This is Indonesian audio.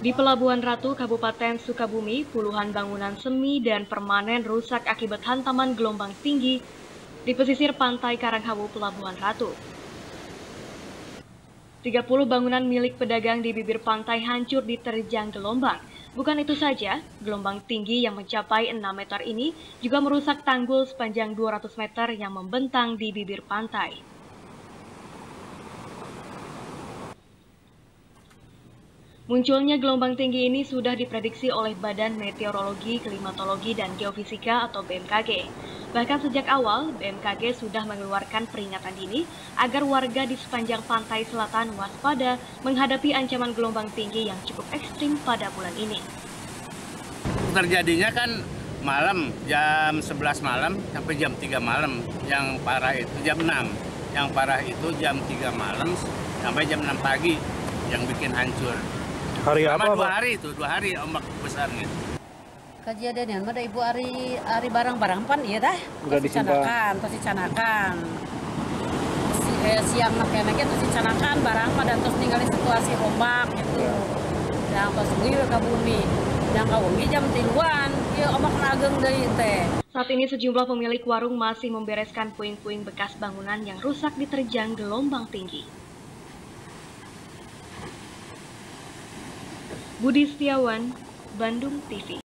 Di Pelabuhan Ratu, Kabupaten Sukabumi, puluhan bangunan semi dan permanen rusak akibat hantaman gelombang tinggi di pesisir pantai Karanghawu, Pelabuhan Ratu. 30 bangunan milik pedagang di bibir pantai hancur diterjang gelombang. Bukan itu saja, gelombang tinggi yang mencapai 6 meter ini juga merusak tanggul sepanjang 200 meter yang membentang di bibir pantai. Munculnya gelombang tinggi ini sudah diprediksi oleh Badan Meteorologi, Klimatologi, dan Geofisika atau BMKG. Bahkan sejak awal, BMKG sudah mengeluarkan peringatan dini agar warga di sepanjang pantai selatan waspada menghadapi ancaman gelombang tinggi yang cukup ekstrim pada bulan ini. Terjadinya kan malam, jam 11 malam sampai jam 3 malam. Yang parah itu jam 6. Yang parah itu jam 3 malam sampai jam 6 pagi yang bikin hancur. Hari apa, Pak? 2 hari itu, 2 hari ombak besarnya. Kejadiannya mah ibu hari barang-barang pan iya dah. Udah disimpan. Terus dicanakan. Siang nakenya terus dicanakan barang pada terus tinggalin situasi ombak gitu. Yang pas gue ke bumi. Yang ka bumi jam 3-an, ieu ombak ageng deui teh. Saat ini sejumlah pemilik warung masih membereskan puing-puing bekas bangunan yang rusak diterjang gelombang tinggi. Budi Setiawan, Bandung TV.